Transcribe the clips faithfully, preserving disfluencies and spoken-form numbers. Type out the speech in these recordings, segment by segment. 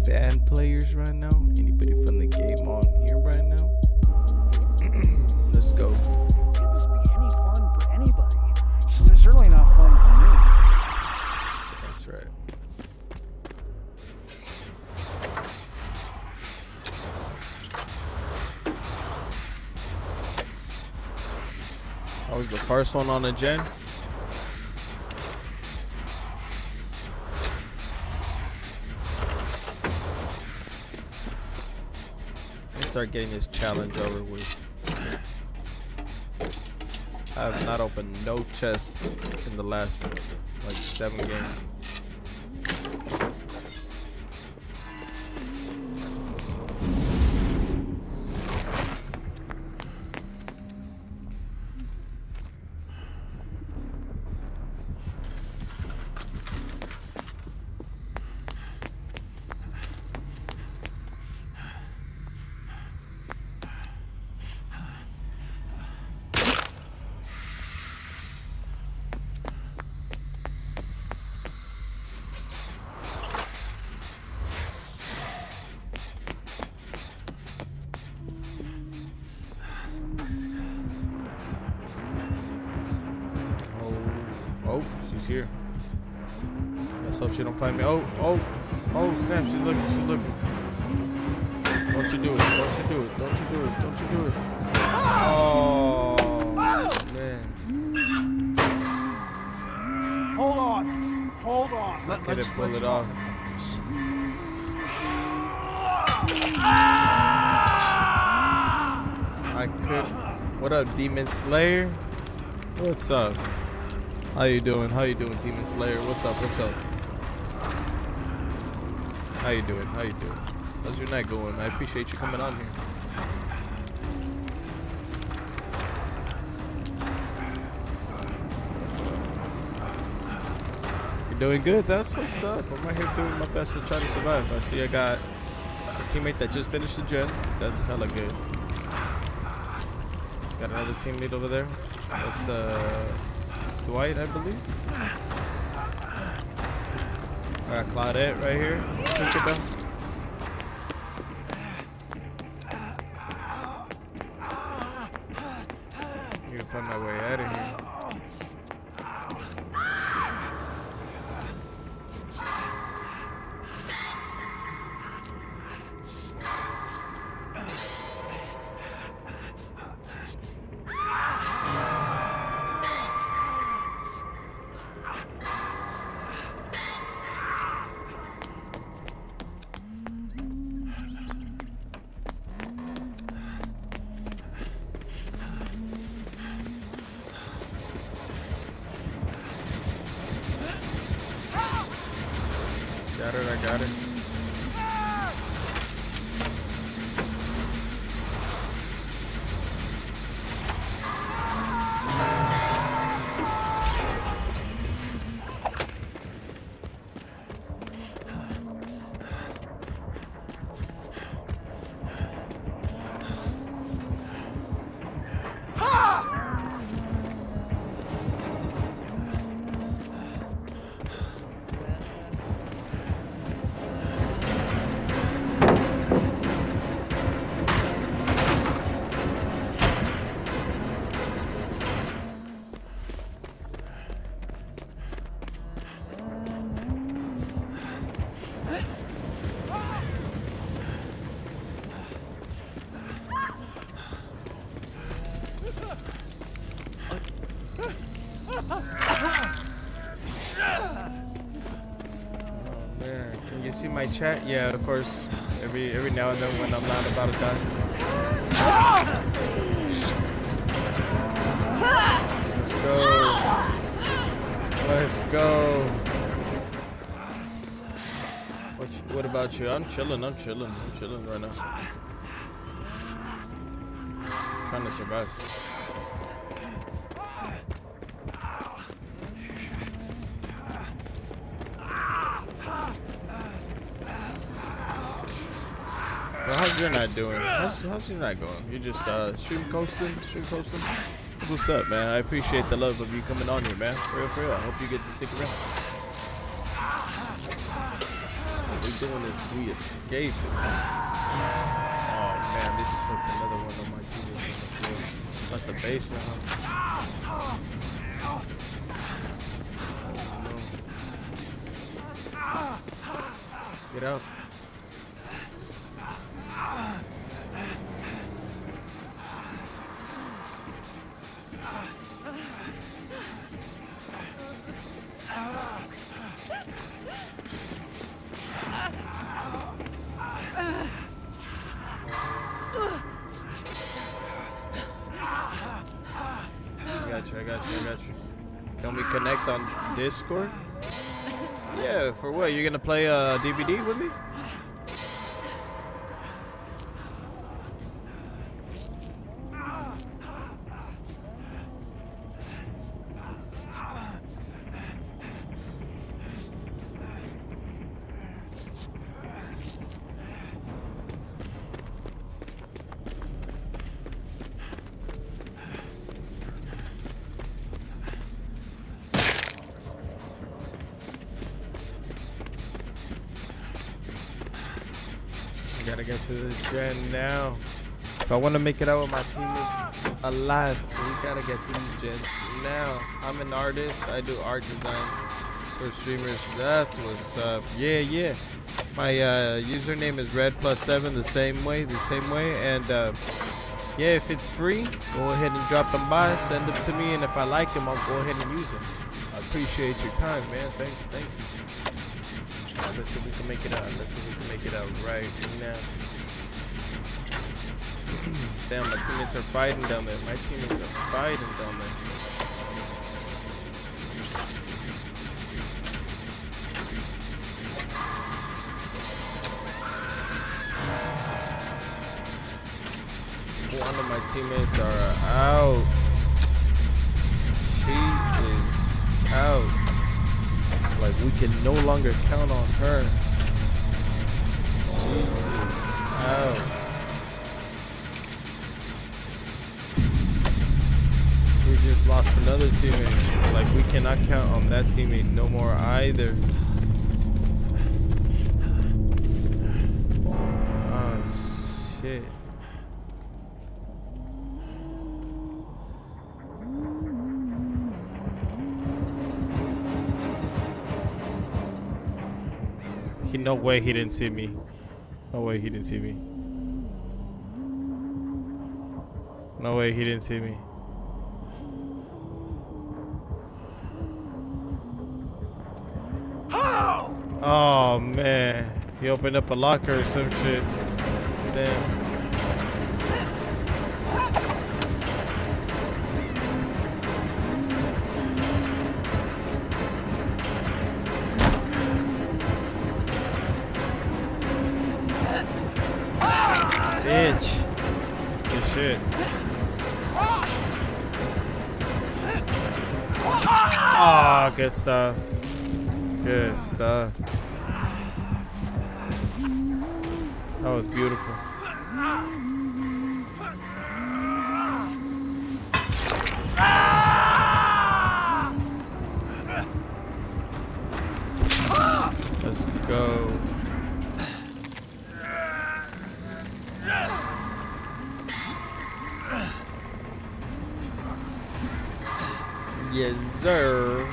band players right now? Anybody from the game on here right now? Let's go. Could this be any fun for anybody? It's certainly not fun for me. That's right. That was the first one on the gen. Let's start getting this challenge over with. I have not opened no chest in the last like seven games. Oh, she's here. Let's hope she don't find me. Oh, oh, oh, Sam, she's looking, she's looking. Don't you do it, don't you do it, don't you do it, don't you do it. Oh, man. Hold on. Hold on. Let, Get let's, it, pull let's it talk. off. I could. What up, Demon Slayer? What's up? How you doing? How you doing, Demon Slayer? What's up? What's up? How you doing? How you doing? How's your night going? I appreciate you coming on here. You're doing good. That's what's up. I'm right here doing my best to try to survive. I see I got a teammate that just finished the gen. That's hella good. Got another teammate over there. That's uh. Dwight, I believe. I got Claudette right here. Look at them. I'm gonna find my way out of here. Got it, I got it. You see my chat? Yeah, of course. Every every now and then when I'm not about to die. Let's go. Let's go. What you, what about you? I'm chilling. I'm chilling. I'm chilling right now. Trying to survive. Well, how's your night doing? How's, how's your night going? You just uh, stream coasting? Stream coasting? What's up, man? I appreciate the love of you coming on here, man. For real, for real. I hope you get to stick around. We doing is we escape. Oh man, they just hooked another one of my teammates on the floor. That's the basement, huh? Oh, no. Get out. I got you, I got you, I got you. Can we connect on Discord? Yeah, for what? You're gonna play uh, D V D with me? Gotta get to the gen now. If I want to make it out with my teammates alive, we gotta get to these gens now. I'm an artist. I do art designs for streamers. That's what's up. Yeah, yeah. My uh, username is red plus seven. The same way, the same way. And uh, yeah, if it's free, go ahead and drop them by. Send them to me, and if I like them, I'll go ahead and use them. I appreciate your time, man. Thank you, thank you. Let's see if we can make it out. Let's see if we can make it out right now. Damn, my teammates are fighting down there. My teammates are fighting down there. One of my teammates are out. She is out. Like, we can no longer count on her. She is out. We just lost another teammate. Like, we cannot count on that teammate no more either. Oh, shit. He, no way he didn't see me. No way he didn't see me. No way he didn't see me. Oh man, he opened up a locker or some shit. Damn. Bitch. Good shit. Ah, oh, good stuff. Good stuff. That was beautiful. Let's go. Yes, sir.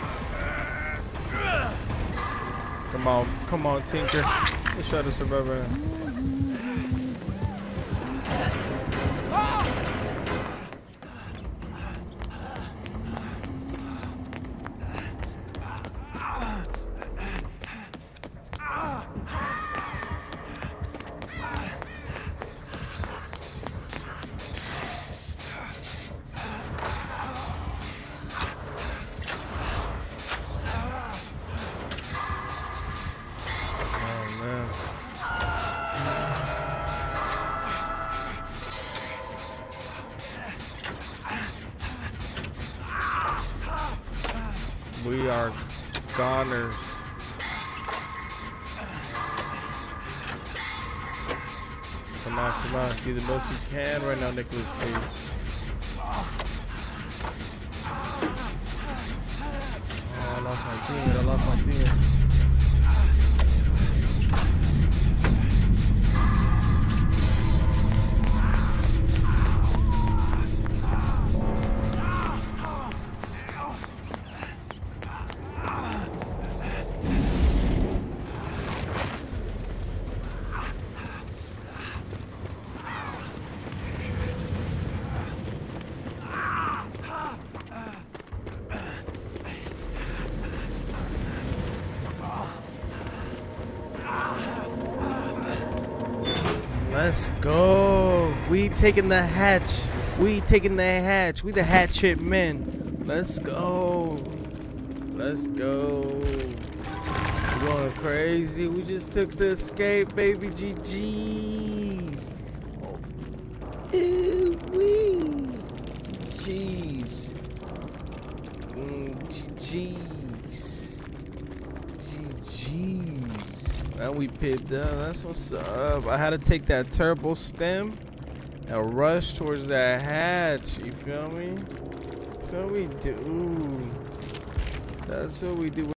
Come on, come on, Tinker. Let's try to survive right now. We are goners. Come on, come on. Do the most you can right now, Nicolas Cage. Oh, I lost my teammate. I lost my teammate. Let's go. We taking the hatch. We taking the hatch. We the hatchet men. Let's go. Let's go. We're going crazy. We just took the escape, baby. G G's. Ooh wee. Jeez. Mm, G G's. G G's. And we picked up. That's what's up. I had to take that turbo stem and rush towards that hatch. You feel me? That's what we do. That's what we do.